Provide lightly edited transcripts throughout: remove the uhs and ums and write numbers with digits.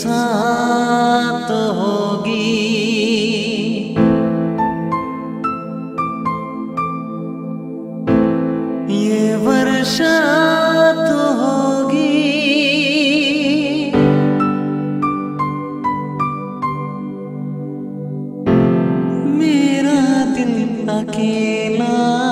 साथ होगी, ये वर्षा तो होगी। मेरा दिल अकेला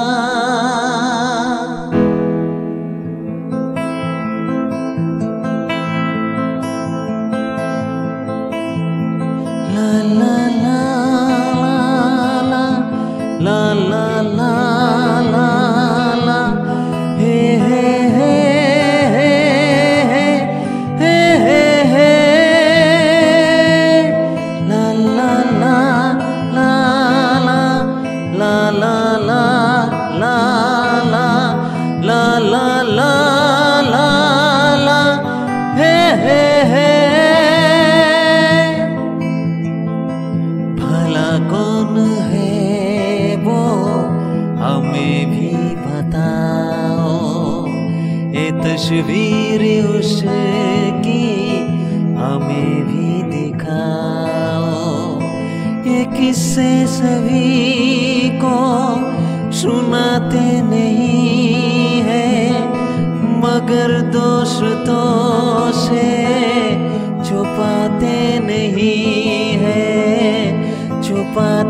ला ला ला ला ला ला ला ला ला हे हे हे हे हे हे ला ला ला ला ला ला ला ला ला ला ला ला ला हे हे हे। भला कौन है वो हमें भी बताओ, ये तस्वीर उसकी हमें भी दिखाओ। ये किस्से सभी को सुनाते नहीं है, मगर दोस्तों से छुपाते नहीं है, छुपाते